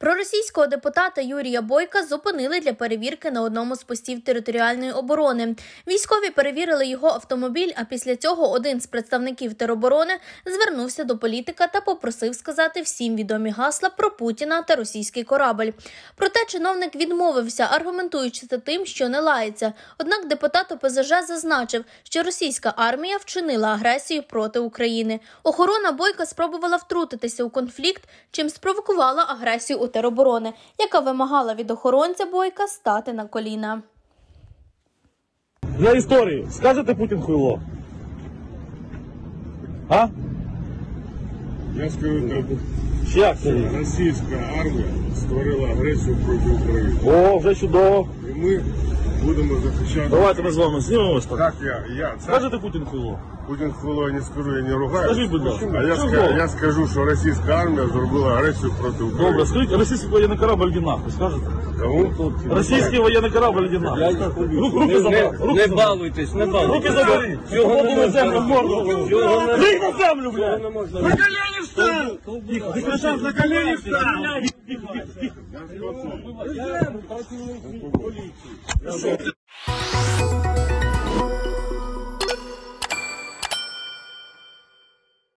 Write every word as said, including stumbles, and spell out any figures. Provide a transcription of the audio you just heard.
Проросійського депутата Юрія Бойка зупинили для перевірки на одному з постів територіальної оборони. Військові перевірили його автомобіль, а після цього один з представників тероборони звернувся до політика та попросив сказати всім відомі гасла про Путіна та російський корабль. Проте чиновник відмовився, аргументуючи це тим, що не лається. Однак депутат О Пе Зе Же зазначив, що російська армія вчинила агресію проти України. Охорона Бойка спробувала втрутитися у конфлікт, чим спровокувала агресію у тероборони, яка вимагала від охоронця Бойка стати на коліна. Для історії. Скажете Путін хуйло? А? Я скажу так. Як це? Російська армія створила агресію проти України. О, вже чудово. І ми будемо захищати. Давайте ми з вами знімемось так. Так, я, я. Це... Скажете Путін хуйло? Путін хуйло я не скажу, я не ругаю. Скажіть, будь ласка. А я, ска... я скажу, що російська армія зробила агресію проти України. Добре, скажіть, російський воєнний корабль іди нахуй, скажете? Кому? Російський воєнний корабль іди нахуй. Руки, руки забрали. Руки Не забрали. балуйтесь, не балуйтесь. Руки забери. Цього не на землю, в морду. можна. Ліг на землю, блядь. можна. На колені встань! Тихо, ти кричав, на колені встань! Тихо, тихо, тихо. Я